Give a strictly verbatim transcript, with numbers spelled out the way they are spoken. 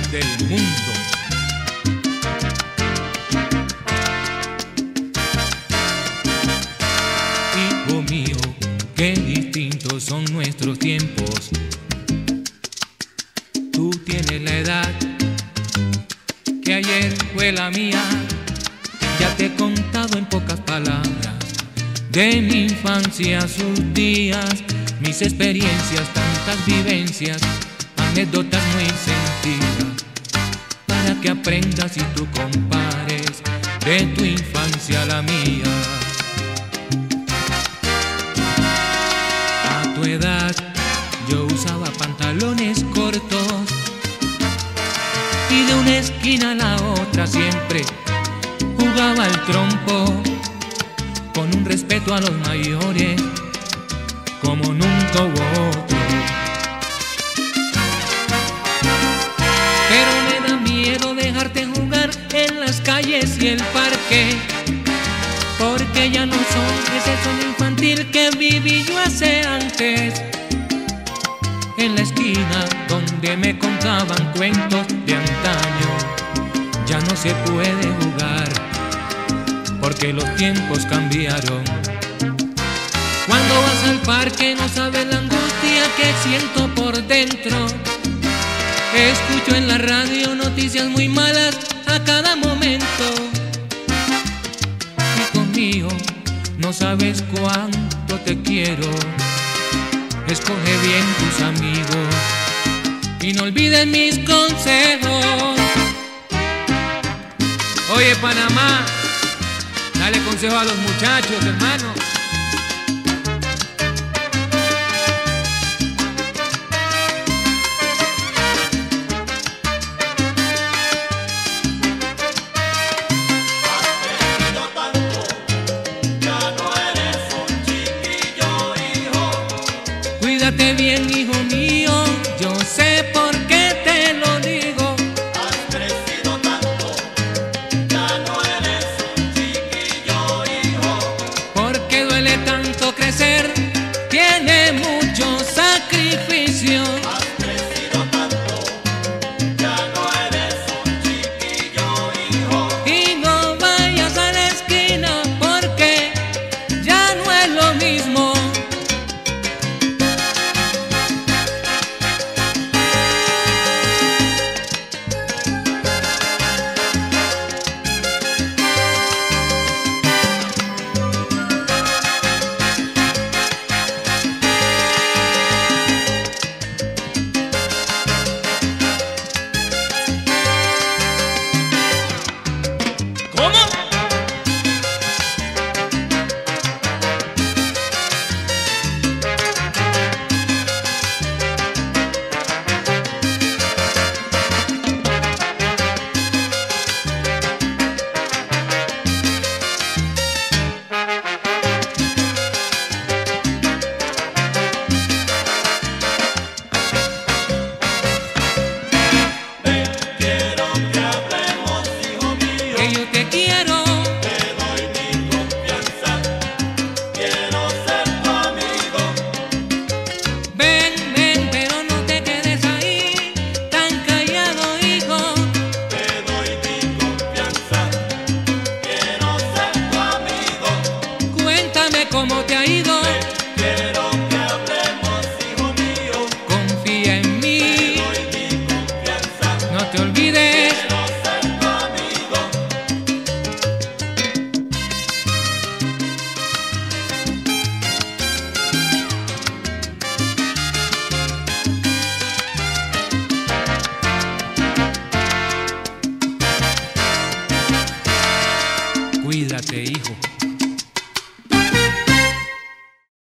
del mundo. Hijo mío, qué distintos son nuestros tiempos. Tú tienes la edad que ayer fue la mía. Ya te he contado en pocas palabras de mi infancia, sus días, mis experiencias, tantas vivencias, anécdotas muy sentidas, para que aprendas y tú compares de tu infancia a la mía. A tu edad yo usaba pantalones cortos y de una esquina a la otra siempre jugaba al trompo, con un respeto a los mayores como nunca hubo otro. Pero me da miedo dejarte jugar en las calles y el parque, porque ya no soy ese sueño infantil que viví yo hace antes. En la esquina donde me contaban cuentos de antaño, ya no se puede jugar, porque los tiempos cambiaron. Cuando vas al parque no sabes la angustia que siento por dentro. Escucho en la radio noticias muy malas a cada momento. Hijo mío, no sabes cuánto te quiero. Escoge bien tus amigos y no olvides mis consejos. Oye, Panamá, dale consejo a los muchachos, hermano. Cuídate bien, hijo mío, yo sé por qué te lo digo. Has crecido tanto, ya no eres un chiquillo, hijo. Porque duele tanto crecer, tiene mucho sacrificio. Has crecido tanto, ya no eres un chiquillo, hijo. Y no vayas a la esquina porque ya no es lo mismo. ¿Cómo te ha ido? Quiero que hablemos, hijo mío. Confía en mí. Te doy mi confianza. No te olvides. Quiero ser tu amigo. Cuídate, hijo.